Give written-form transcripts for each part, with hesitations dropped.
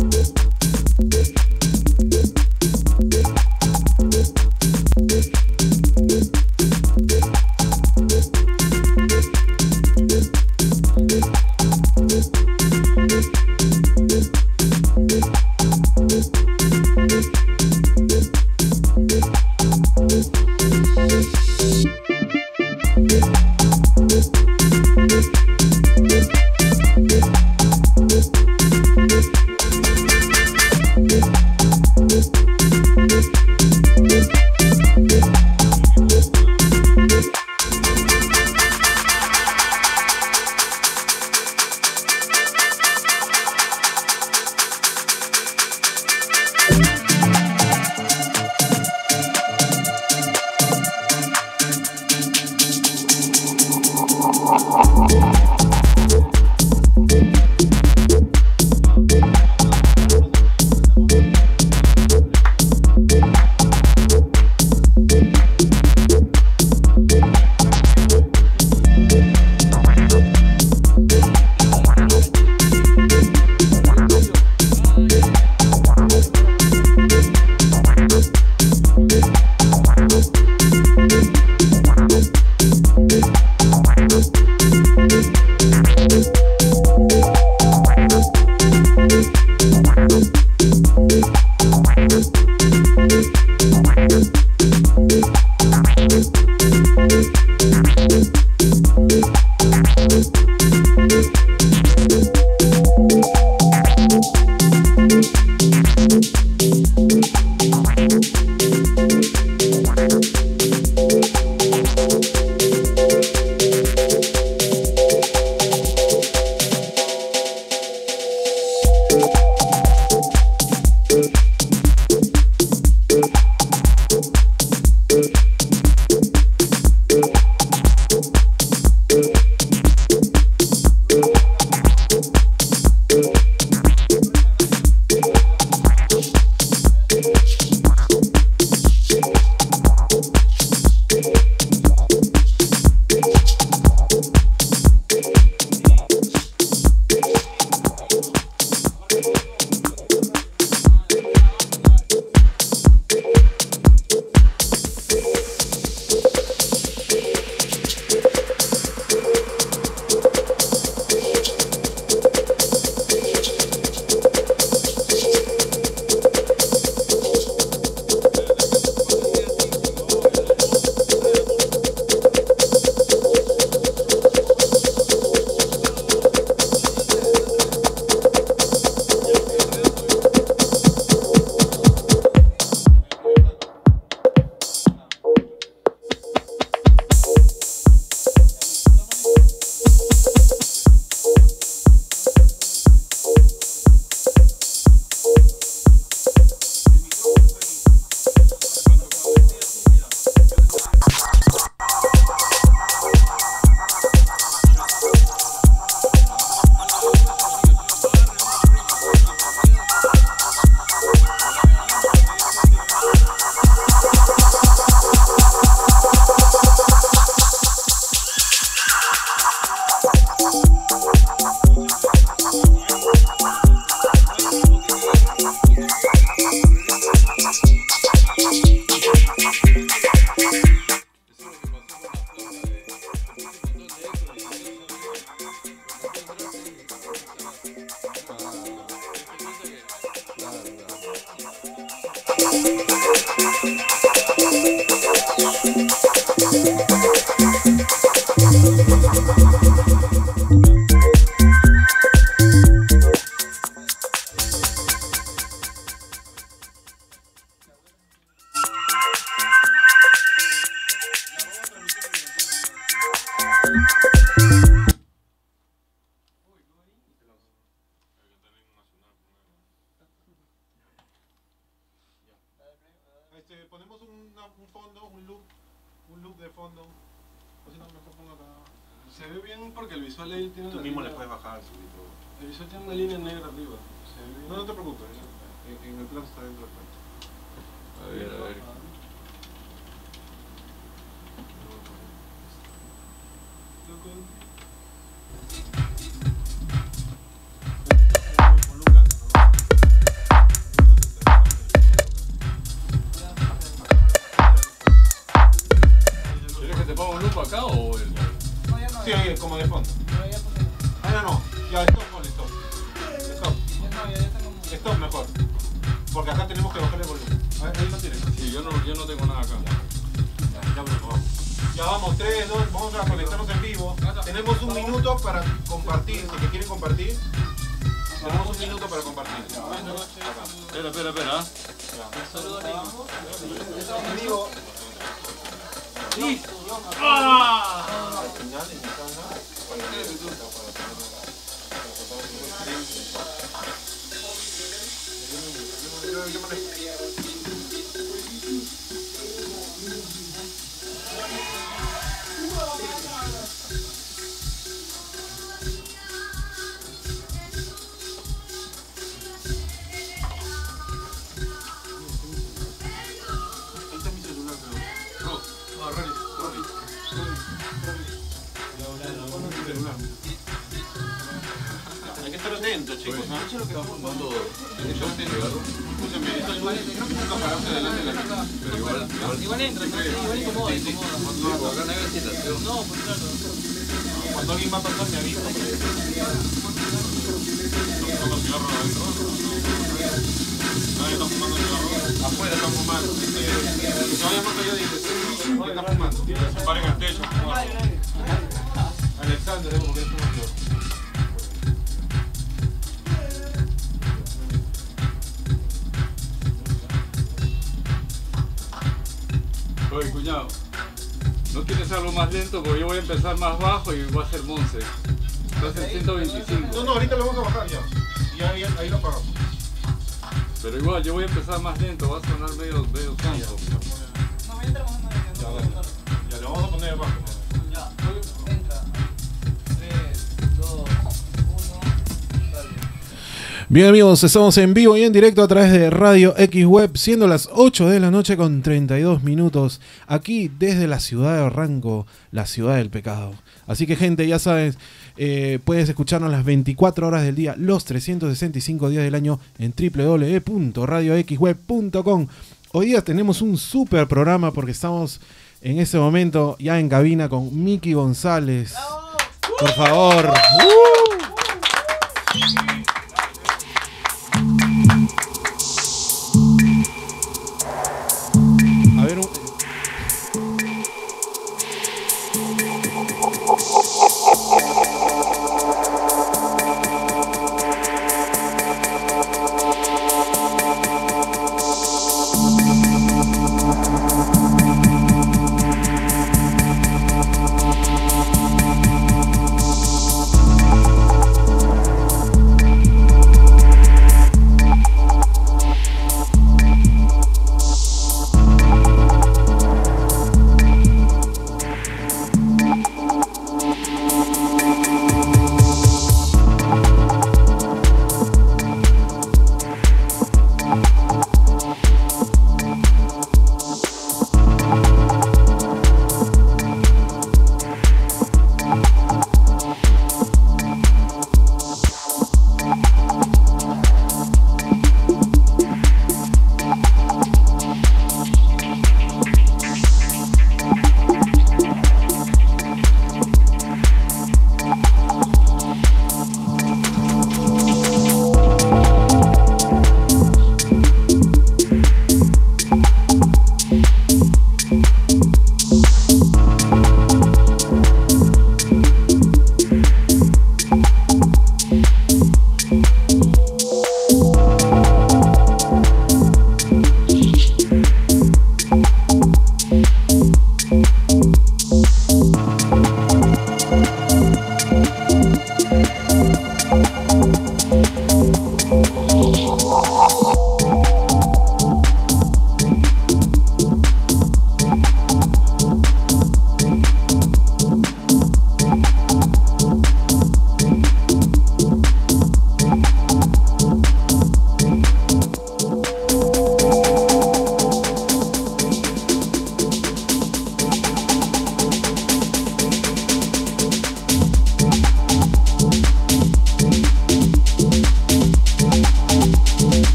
Ponemos un fondo, un loop de fondo. O si no, mejor pongo acá. Se ve bien porque el visual ahí tiene. Tú mismo le puedes bajar el subito. El visual tiene una línea negra arriba. Se ve bien. No, no te preocupes. En el plan está dentro del plan. A ver. Porque acá tenemos que bajarle el volumen. A ver, ahí lo tienes. Sí, yo no tengo nada acá. Ya, bueno, vamos. Ya vamos, 3, 2, vamos a conectarnos en vivo. Tenemos un minuto para compartir, si que quieren compartir. Tenemos un minuto para compartir. Espera. En vivo. Sí. Hay que estar atentos, chicos. Están fumando en shot de cigarro. Escúchame, esa luz nunca pararse delante de la cámara. Pero Igual entra, igual incomoda. acá no hay ventilación. No, pues claro. Cuando alguien va a pasar, me avisa. Nadie está fumando cigarro. Afuera están fumando. Que se vayan más allá de ¿quién está fumando? Se paren al techo. Alexander, porque es un mayor. Oye, cuñado, ¿no quieres algo más lento? Porque yo voy a empezar más bajo y voy a hacer Monse. Entonces 125. No, ahorita lo vamos a bajar ya. Y ahí lo apagamos. Pero igual, yo voy a empezar más lento, va a sonar medio tonto. Ya, lo vamos a poner abajo. Ya, entra. 3, 2, 1, dale. Bien amigos, estamos en vivo y en directo a través de Radio X Web, siendo las 8 de la noche con 32 minutos, aquí desde la ciudad de Ranco, la ciudad del pecado. Así que gente, ya sabes, puedes escucharnos las 24 horas del día, los 365 días del año en www.radioxweb.com. Hoy día tenemos un super programa porque estamos en este momento ya en cabina con Miki González. Por favor. A ver,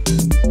Chao.